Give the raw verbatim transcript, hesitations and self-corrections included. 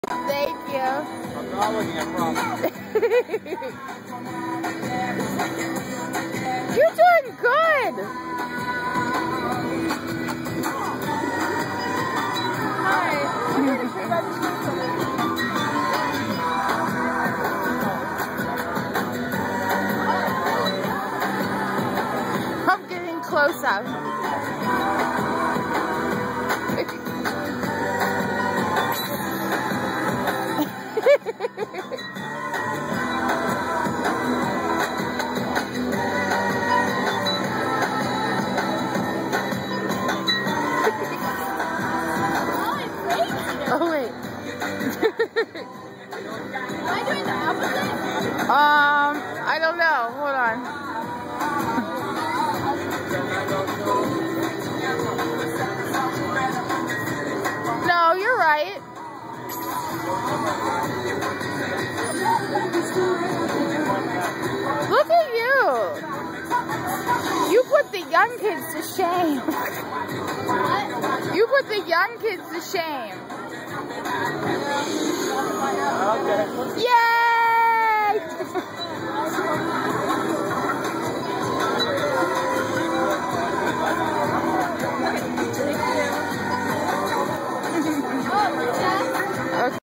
Thank you. I'm not looking at problems. You're doing good. Hi. I'm getting close up. Oh wait. Am I doing the opposite? Um, I don't know. Hold on. No, you're right. Look at you. You put the young kids to shame. You put the young kids to shame. Okay. Yeah.